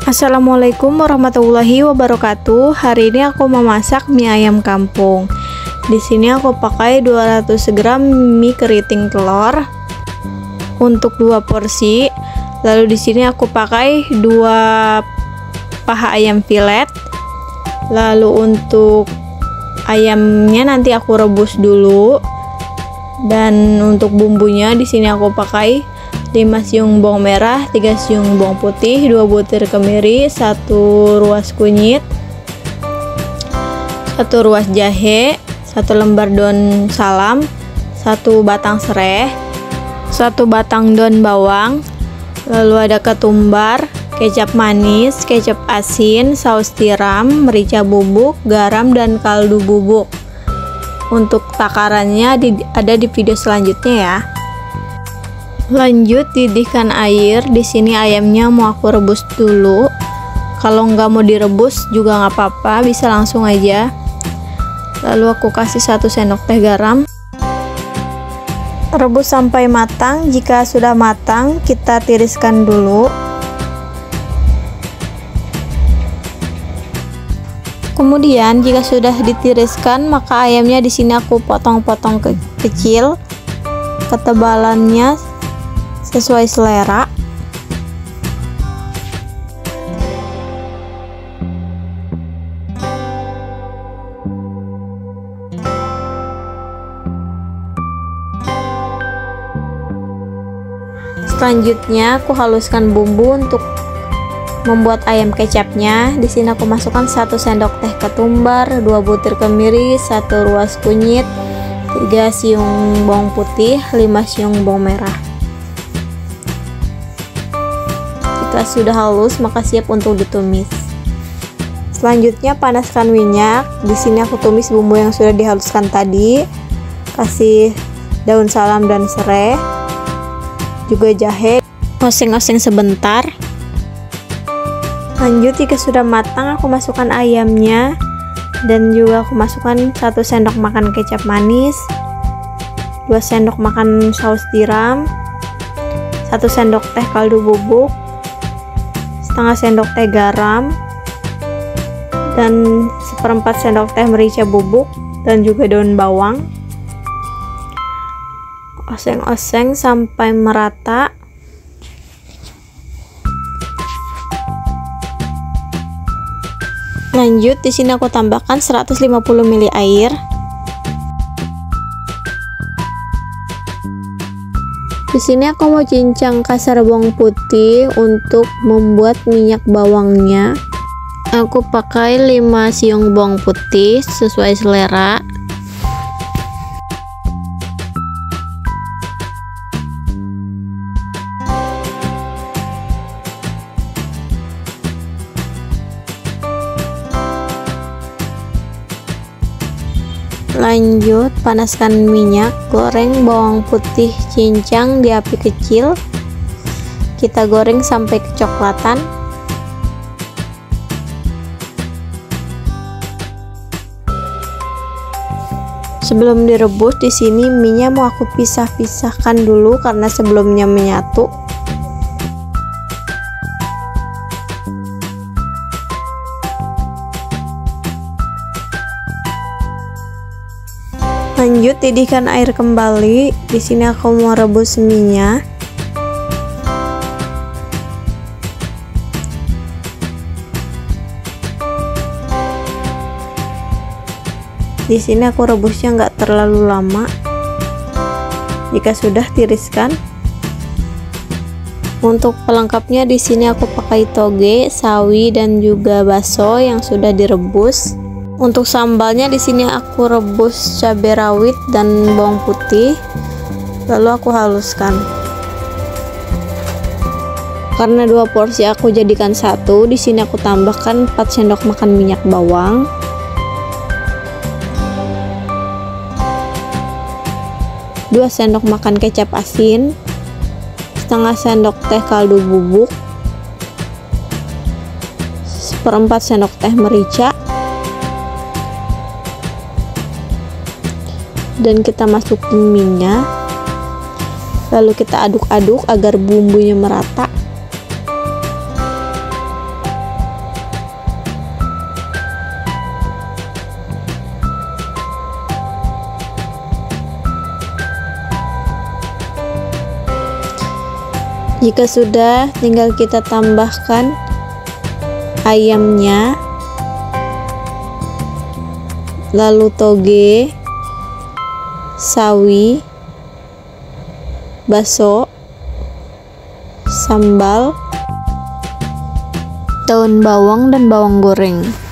Assalamualaikum warahmatullahi wabarakatuh. Hari ini aku memasak mie ayam kampung. Di sini aku pakai 200 gram mie keriting telur untuk 2 porsi. Lalu di sini aku pakai 2 paha ayam filet. Lalu untuk ayamnya nanti aku rebus dulu. Dan untuk bumbunya di sini aku pakai 5 siung bawang merah, 3 siung bawang putih, 2 butir kemiri, 1 ruas kunyit, 1 ruas jahe, 1 lembar daun salam, 1 batang serai, 1 batang daun bawang, lalu ada ketumbar, kecap manis, kecap asin, saus tiram, merica bubuk, garam, dan kaldu bubuk. Untuk takarannya ada di video selanjutnya ya. Lanjut didihkan air. Di sini ayamnya mau aku rebus dulu. Kalau nggak mau direbus juga nggak apa-apa, bisa langsung aja. Lalu aku kasih 1 sendok teh garam. Rebus sampai matang. Jika sudah matang, kita tiriskan dulu. Kemudian jika sudah ditiriskan, maka ayamnya di sini aku potong-potong kecil. Ketebalannya sesuai selera. Selanjutnya aku haluskan bumbu untuk membuat ayam kecapnya. Di sini aku masukkan 1 sendok teh ketumbar, 2 butir kemiri, 1 ruas kunyit, 3 siung bawang putih, 5 siung bawang merah. Jika sudah halus, maka siap untuk ditumis. Selanjutnya panaskan minyak. Di sini aku tumis bumbu yang sudah dihaluskan tadi. Kasih daun salam dan serai, juga jahe. Oseng-oseng sebentar. Lanjut, jika sudah matang, aku masukkan ayamnya. Dan juga aku masukkan 1 sendok makan kecap manis, 2 sendok makan saus tiram, 1 sendok teh kaldu bubuk, setengah sendok teh garam, dan 1/4 sendok teh merica bubuk, dan juga daun bawang. Oseng-oseng sampai merata. Lanjut, di sini aku tambahkan 150 ml air. Di sini aku mau cincang kasar bawang putih untuk membuat minyak bawangnya. Aku pakai 5 siung bawang putih sesuai selera. Lanjut, panaskan minyak, goreng bawang putih cincang di api kecil. Kita goreng sampai kecoklatan. Sebelum direbus, di sini minyak mau aku pisah-pisahkan dulu karena sebelumnya menyatu. Lanjut, didihkan air kembali. Di sini aku mau rebus mie-nya. Di sini aku rebusnya nggak terlalu lama. Jika sudah, tiriskan. Untuk pelengkapnya di sini aku pakai toge, sawi, dan juga bakso yang sudah direbus. Untuk sambalnya di sini aku rebus cabai rawit dan bawang putih, lalu aku haluskan. Karena 2 porsi aku jadikan 1, di sini aku tambahkan 4 sendok makan minyak bawang, 2 sendok makan kecap asin, setengah sendok teh kaldu bubuk, 1/4 sendok teh merica, dan kita masukin minyak. Lalu kita aduk-aduk agar bumbunya merata. Jika sudah, tinggal kita tambahkan ayamnya, lalu toge, sawi, bakso, sambal, daun bawang dan bawang goreng.